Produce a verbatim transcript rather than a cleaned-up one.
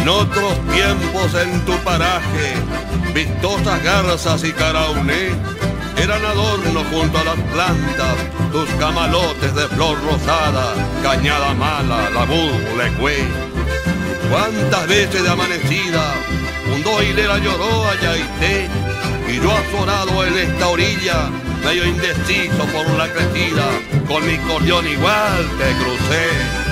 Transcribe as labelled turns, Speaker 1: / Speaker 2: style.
Speaker 1: En otros tiempos en tu paraje, vistosas garzas y carauné eran adorno junto a las plantas, tus camalotes de flor rosada, cañada mala, labú, legüey. Cuántas veces de amanecida, un dos hilera lloró a Yaité, y yo azorado en esta orilla, medio indeciso por la crecida, con mi cordión igual te crucé.